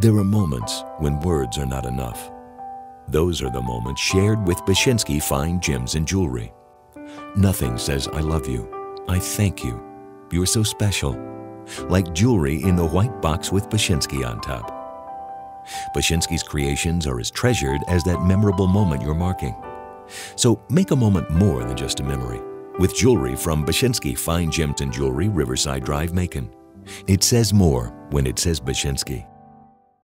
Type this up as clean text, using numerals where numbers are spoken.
There are moments when words are not enough. Those are the moments shared with Bashynski Fine Gems and Jewelry. Nothing says I love you, I thank you, you're so special, like jewelry in the white box with Bashynski on top. Bashynski's creations are as treasured as that memorable moment you're marking. So make a moment more than just a memory with jewelry from Bashynski Fine Gems and Jewelry, Riverside Drive, Macon. It says more when it says Bashynski.